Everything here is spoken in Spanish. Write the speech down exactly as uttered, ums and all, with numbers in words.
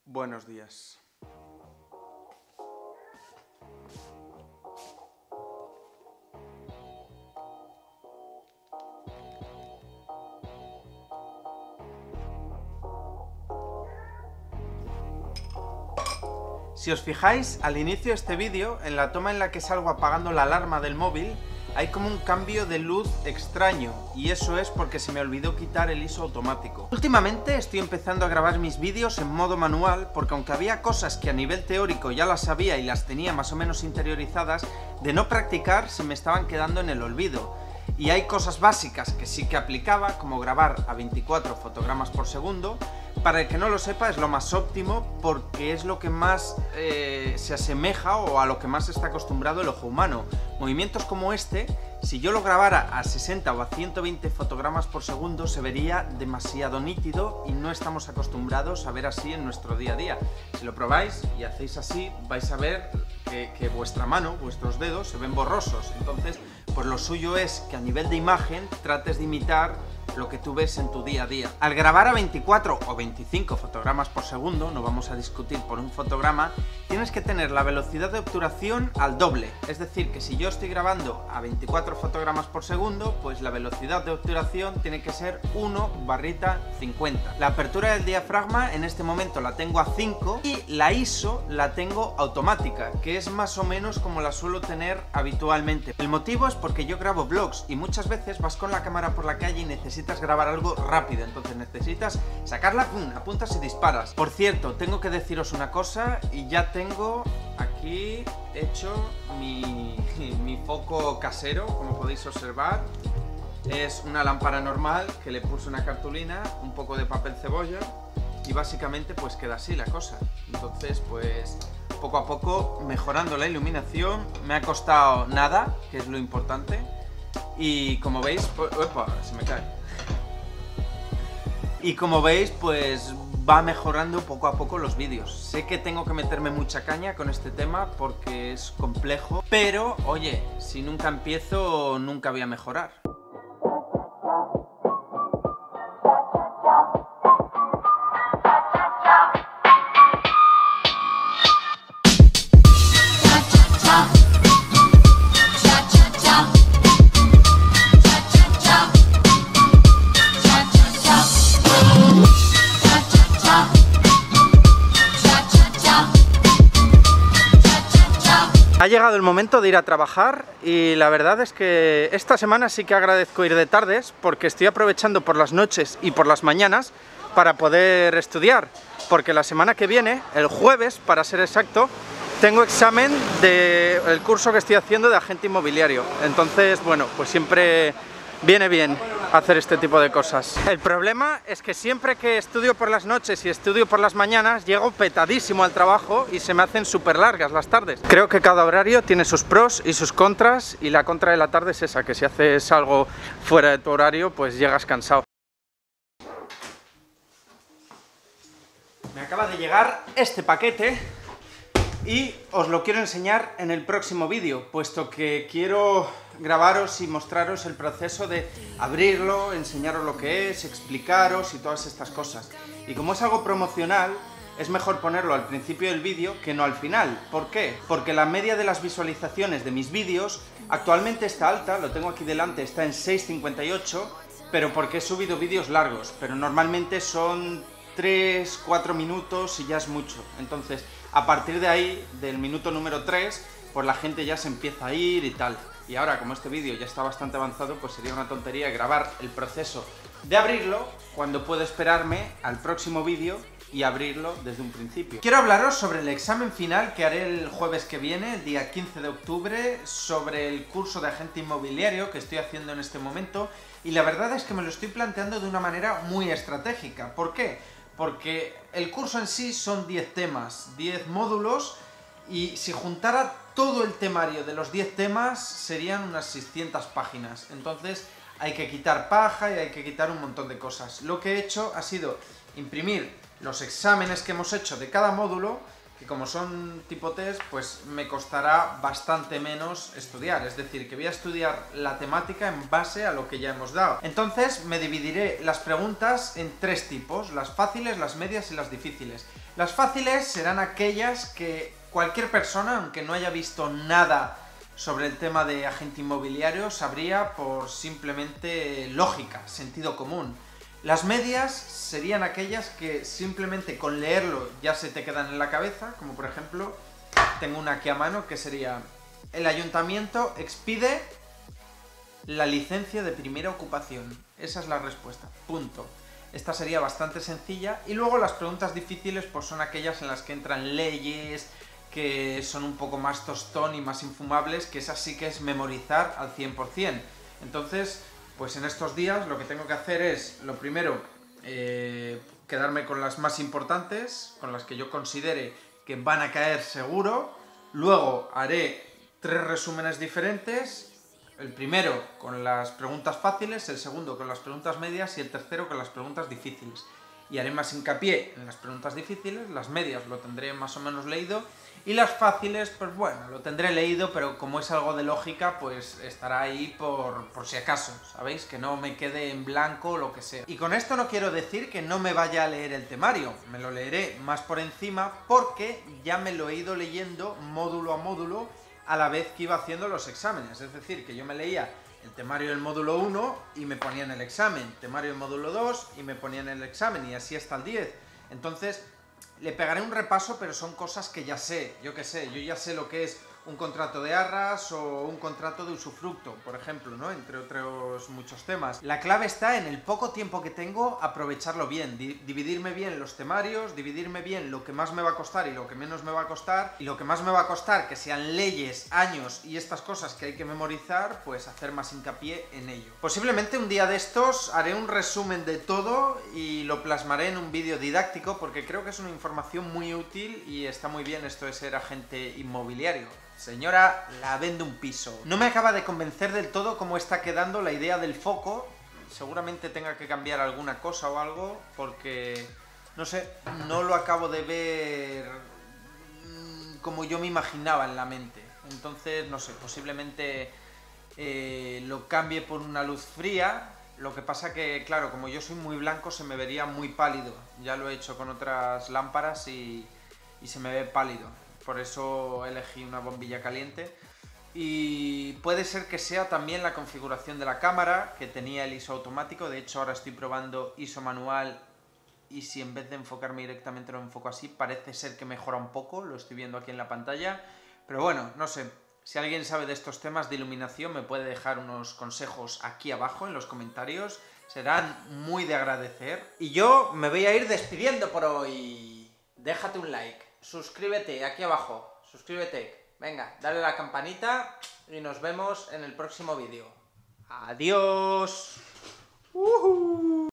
Buenos días. Si os fijáis, al inicio de este vídeo, en la toma en la que salgo apagando la alarma del móvil, hay como un cambio de luz extraño, y eso es porque se me olvidó quitar el I S O automático. Últimamente estoy empezando a grabar mis vídeos en modo manual, porque aunque había cosas que a nivel teórico ya las sabía y las tenía más o menos interiorizadas, de no practicar se me estaban quedando en el olvido. Y hay cosas básicas que sí que aplicaba, como grabar a veinticuatro fotogramas por segundo. Para el que no lo sepa, es lo más óptimo porque es lo que más eh, se asemeja o a lo que más está acostumbrado el ojo humano. Movimientos como este, si yo lo grabara a sesenta o a ciento veinte fotogramas por segundo, se vería demasiado nítido y no estamos acostumbrados a ver así en nuestro día a día. Si lo probáis y hacéis así, vais a ver que, que vuestra mano, vuestros dedos, se ven borrosos. Entonces, pues lo suyo es que a nivel de imagen trates de imitar lo que tú ves en tu día a día. Al grabar a veinticuatro o veinticinco fotogramas por segundo, no vamos a discutir por un fotograma, tienes que tener la velocidad de obturación al doble. Es decir, que si yo estoy grabando a veinticuatro fotogramas por segundo, pues la velocidad de obturación tiene que ser uno barrita cincuenta. La apertura del diafragma en este momento la tengo a cinco y la I S O la tengo automática, que es más o menos como la suelo tener habitualmente. El motivo es porque yo grabo vlogs y muchas veces vas con la cámara por la calle y necesitas grabar algo rápido, entonces necesitas sacarla, pum, apuntas y disparas. Por cierto, tengo que deciros una cosa y ya tengo aquí hecho mi, mi foco casero, como podéis observar. Es una lámpara normal que le puse una cartulina, un poco de papel cebolla y básicamente pues queda así la cosa. Entonces pues poco a poco mejorando la iluminación, me ha costado nada, que es lo importante. Y como veis, pues, opa, se me cae. Y como veis, pues va mejorando poco a poco los vídeos. Sé que tengo que meterme mucha caña con este tema porque es complejo, pero oye, si nunca empiezo, nunca voy a mejorar. Ha llegado el momento de ir a trabajar y la verdad es que esta semana sí que agradezco ir de tardes porque estoy aprovechando por las noches y por las mañanas para poder estudiar, porque la semana que viene, el jueves para ser exacto, tengo examen del curso que estoy haciendo de agente inmobiliario. Entonces, bueno, pues siempre viene bien hacer este tipo de cosas. El problema es que siempre que estudio por las noches y estudio por las mañanas, llego petadísimo al trabajo y se me hacen súper largas las tardes. Creo que cada horario tiene sus pros y sus contras, y la contra de la tarde es esa, que si haces algo fuera de tu horario, pues llegas cansado. Me acaba de llegar este paquete y os lo quiero enseñar en el próximo vídeo, puesto que quiero grabaros y mostraros el proceso de abrirlo, enseñaros lo que es, explicaros y todas estas cosas. Y como es algo promocional, es mejor ponerlo al principio del vídeo que no al final. ¿Por qué? Porque la media de las visualizaciones de mis vídeos actualmente está alta, lo tengo aquí delante, está en seis coma cincuenta y ocho, pero porque he subido vídeos largos, pero normalmente son tres cuatro minutos y ya es mucho. Entonces, a partir de ahí, del minuto número tres, pues la gente ya se empieza a ir y tal. Y ahora, como este vídeo ya está bastante avanzado, pues sería una tontería grabar el proceso de abrirlo cuando puedo esperarme al próximo vídeo y abrirlo desde un principio. Quiero hablaros sobre el examen final que haré el jueves que viene, el día quince de octubre, sobre el curso de agente inmobiliario que estoy haciendo en este momento, y la verdad es que me lo estoy planteando de una manera muy estratégica. ¿Por qué? Porque el curso en sí son diez temas, diez módulos, y si juntara todo el temario de los diez temas serían unas seiscientas páginas. Entonces hay que quitar paja y hay que quitar un montón de cosas. Lo que he hecho ha sido imprimir los exámenes que hemos hecho de cada módulo que como son tipo test, pues me costará bastante menos estudiar, es decir, que voy a estudiar la temática en base a lo que ya hemos dado. Entonces me dividiré las preguntas en tres tipos, las fáciles, las medias y las difíciles. Las fáciles serán aquellas que cualquier persona, aunque no haya visto nada sobre el tema de agente inmobiliario, sabría por simplemente lógica, sentido común. Las medias serían aquellas que simplemente con leerlo ya se te quedan en la cabeza, como por ejemplo, tengo una aquí a mano que sería: el ayuntamiento expide la licencia de primera ocupación. Esa es la respuesta, punto. Esta sería bastante sencilla. Y luego las preguntas difíciles pues son aquellas en las que entran leyes, que son un poco más tostón y más infumables, que esas sí que es memorizar al cien por cien. Entonces, pues en estos días lo que tengo que hacer es, lo primero, eh, quedarme con las más importantes, con las que yo considere que van a caer seguro. Luego haré tres resúmenes diferentes. El primero con las preguntas fáciles, el segundo con las preguntas medias y el tercero con las preguntas difíciles. Y haré más hincapié en las preguntas difíciles, las medias lo tendré más o menos leído, y las fáciles, pues bueno, lo tendré leído, pero como es algo de lógica, pues estará ahí por, por si acaso, ¿sabéis? Que no me quede en blanco o lo que sea. Y con esto no quiero decir que no me vaya a leer el temario, me lo leeré más por encima porque ya me lo he ido leyendo módulo a módulo a la vez que iba haciendo los exámenes. Es decir, que yo me leía el temario del módulo uno y me ponía en el examen, temario del módulo dos y me ponía en el examen, y así hasta el diez. Entonces, le pegaré un repaso, pero son cosas que ya sé, yo qué sé, yo ya sé lo que es un contrato de arras o un contrato de usufructo, por ejemplo, ¿no? Entre otros muchos temas. La clave está en el poco tiempo que tengo, aprovecharlo bien, di dividirme bien los temarios, dividirme bien lo que más me va a costar y lo que menos me va a costar, y lo que más me va a costar, que sean leyes, años y estas cosas que hay que memorizar, pues hacer más hincapié en ello. Posiblemente un día de estos haré un resumen de todo y lo plasmaré en un vídeo didáctico, porque creo que es una información muy útil y está muy bien esto de ser agente inmobiliario. Señora, la vende un piso. No me acaba de convencer del todo cómo está quedando la idea del foco. Seguramente tenga que cambiar alguna cosa o algo, porque, no sé, no lo acabo de ver como yo me imaginaba en la mente. Entonces, no sé, posiblemente eh, lo cambie por una luz fría. Lo que pasa que, claro, como yo soy muy blanco, se me vería muy pálido. Ya lo he hecho con otras lámparas y, y se me ve pálido. Por eso elegí una bombilla caliente. Y puede ser que sea también la configuración de la cámara, que tenía el I S O automático. De hecho, ahora estoy probando I S O manual, y si en vez de enfocarme directamente lo enfoco así, parece ser que mejora un poco. Lo estoy viendo aquí en la pantalla. Pero bueno, no sé. Si alguien sabe de estos temas de iluminación, me puede dejar unos consejos aquí abajo en los comentarios. Serán muy de agradecer. Y yo me voy a ir despidiendo por hoy. Déjate un like. Suscríbete aquí abajo, suscríbete, venga, dale a la campanita y nos vemos en el próximo vídeo. ¡Adiós! Uh-huh.